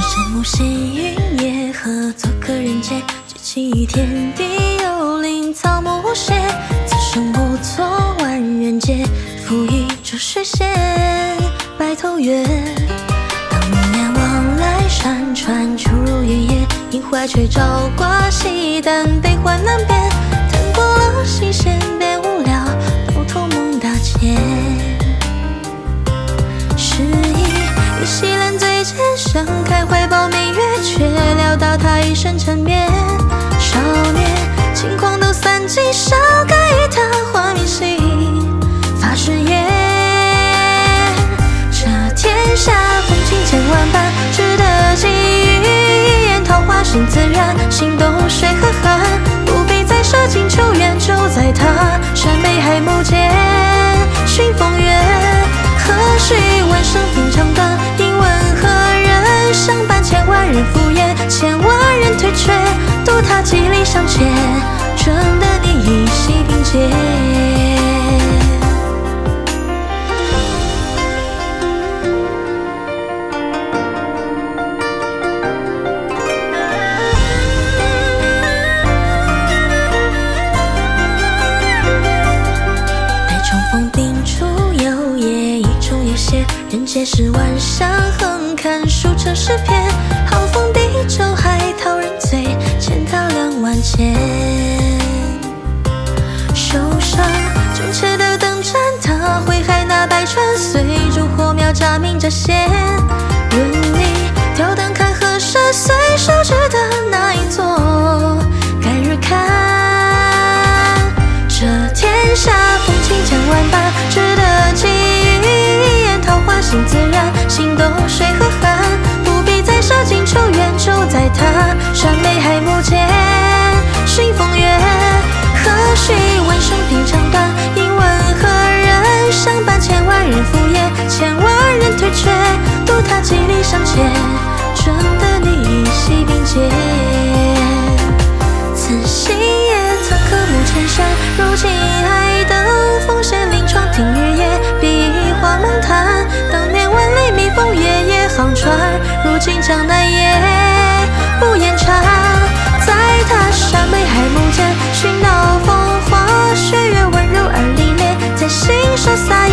神木行云野，合作客人间，举起天地幽灵草木谢。此生不错万人劫，赋予这水仙白头月。当年往来山川，出入原野，阴怀吹照挂西单，悲欢难辨。谈过了新鲜便无聊，到头梦大千。诗意与西兰最间，盛开怀抱明月，却料到他一生缠绵。少年轻狂都散尽，少改与他换明心发誓言。这天下风情千万般，值得寄予一言。桃花深自然，心动水和寒，不必再涉尽秋远，就在他山北海目间寻风月。何须问声平常短，应问何人相伴？千万人敷衍，千万人推却，独他几里相牵，准得你一夕并肩。人皆是万象横看，数成诗篇。好风低舟，海涛人醉，千涛两万千。手上正切的灯盏，他挥海那百川，随烛火苗乍明乍现。任你挑灯看河山，随手指的那一座，改日看。这天下风情千万般，值得寄予一言。桃花心自然，心动水和寒，不必再涉尽秋远，就在他山北海目间寻风月。何须问声平常短，应问何人相伴？千万人敷衍，千万人推却，独他几里相牵，准得你一夕并肩。此心也曾刻木千山，如今还等风闲临窗听雨夜，比花梦谈。当年万里蜜蜂夜夜航船，如今江南也不言禅。在他山北海目间寻到风花雪月，温柔而凛冽，在心上撒